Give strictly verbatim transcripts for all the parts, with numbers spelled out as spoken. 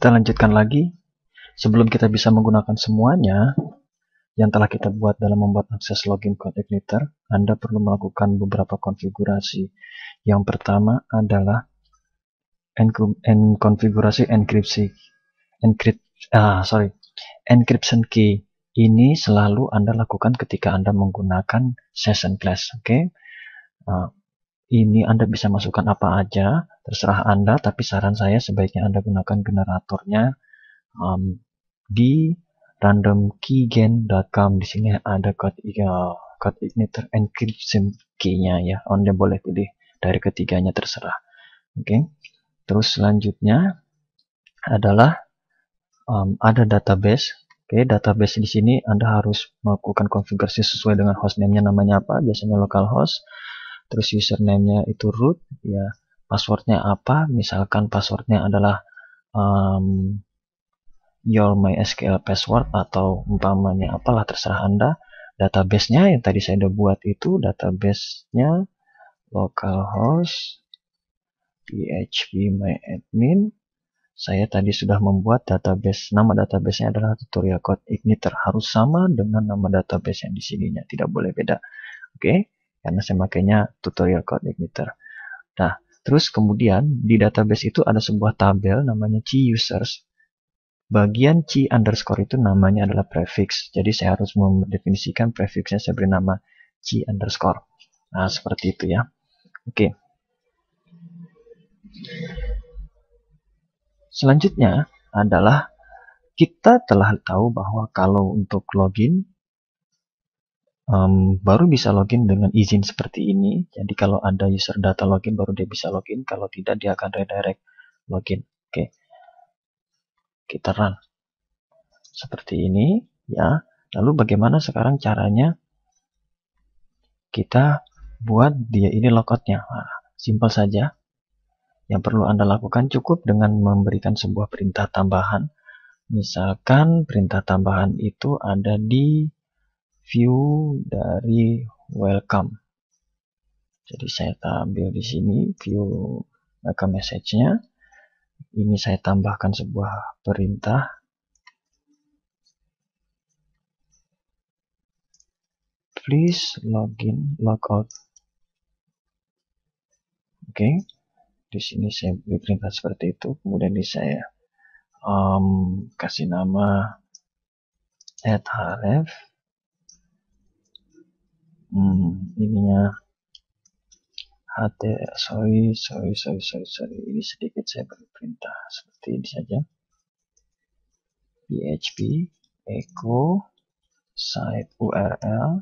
kita lanjutkan lagi. Sebelum kita bisa menggunakan semuanya yang telah kita buat dalam membuat akses login CodeIgniter, Anda perlu melakukan beberapa konfigurasi. Yang pertama adalah en konfigurasi enkripsi, encrypt, ah sorry, encryption key. Ini selalu Anda lakukan ketika Anda menggunakan session class. Oke, okay? Nah, ini Anda bisa masukkan apa aja, terserah Anda. Tapi saran saya sebaiknya Anda gunakan generatornya um, di random keygen dot com. Di sini ada code, uh, CodeIgniter encryption key-nya ya. Anda boleh pilih dari ketiganya, terserah. Oke. Okay. Terus selanjutnya adalah um, ada database. Oke, okay, database di sini Anda harus melakukan konfigurasi sesuai dengan hostname-nya, namanya apa? Biasanya localhost. Terus username-nya itu root, ya. Passwordnya apa? Misalkan passwordnya adalah um, your MySQL password atau umpamanya apalah, terserah Anda. Database-nya yang tadi saya udah buat itu, database-nya localhost phpMyAdmin. Saya tadi sudah membuat database, nama database-nya adalah tutorial CodeIgniter. Harus sama dengan nama database yang di sininya, tidak boleh beda. Oke, okay? Karena saya makainya tutorial CodeIgniter. Nah, terus kemudian di database itu ada sebuah tabel namanya C users. Bagian C underscore itu namanya adalah prefix. Jadi saya harus mendefinisikan prefixnya, saya beri nama C underscore. Nah, seperti itu ya. Oke. Okay. Selanjutnya adalah kita telah tahu bahwa kalau untuk login um, baru bisa login dengan izin seperti ini. Jadi kalau ada user data login baru dia bisa login, kalau tidak dia akan redirect login. Oke. Okay. Kita run seperti ini ya. Lalu bagaimana sekarang caranya kita buat dia ini logoutnya? Nah, simpel saja. Yang perlu Anda lakukan cukup dengan memberikan sebuah perintah tambahan. Misalkan perintah tambahan itu ada di view dari welcome. Jadi saya ambil di sini view welcome message-nya. Ini saya tambahkan sebuah perintah. Please login logout. Oke. Okay. Di sini saya beri perintah seperti itu. Kemudian di saya um, kasih nama add href. Hmm, ininya ht sorry sorry sorry sorry sorry ini sedikit saya beri perintah seperti ini saja. php echo site url.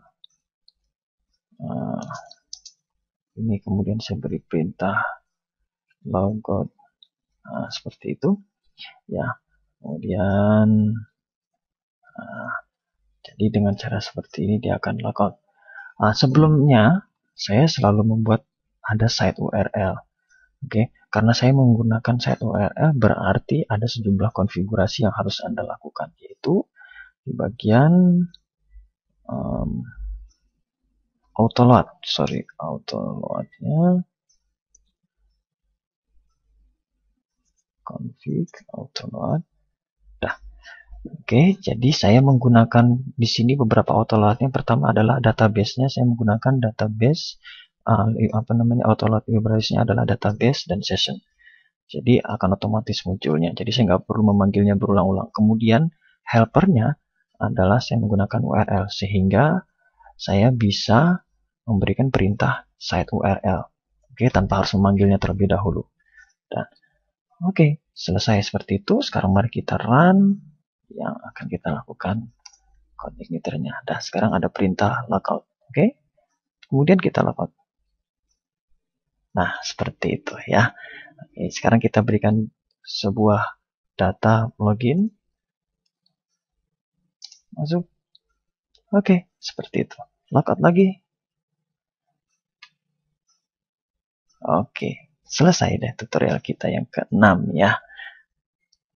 Uh, ini kemudian saya beri perintah logout. Nah, seperti itu ya. Kemudian nah, jadi dengan cara seperti ini dia akan logout. Nah, sebelumnya saya selalu membuat ada site U R L. Oke, okay? Karena saya menggunakan site U R L berarti ada sejumlah konfigurasi yang harus Anda lakukan, yaitu di bagian um, autoload, sorry, autoloadnya config autoload. Dah. Oke, okay, jadi saya menggunakan di sini beberapa autoloadnya. Pertama adalah database-nya, saya menggunakan database uh, apa namanya autoload library-nya adalah database dan session. Jadi akan otomatis munculnya. Jadi saya nggak perlu memanggilnya berulang-ulang. Kemudian helpernya adalah saya menggunakan U R L sehingga saya bisa memberikan perintah site U R L. Oke, okay, tanpa harus memanggilnya terlebih dahulu. Dan oke, okay, selesai seperti itu. Sekarang mari kita run. Yang akan kita lakukan CodeIgniter-nya. Nah, sekarang ada perintah logout. Oke. Okay? Kemudian kita logout. Nah, seperti itu ya. Oke, sekarang kita berikan sebuah data login. Masuk. Oke, okay, seperti itu. Logout lagi. Oke, okay. Selesai deh tutorial kita yang keenam ya.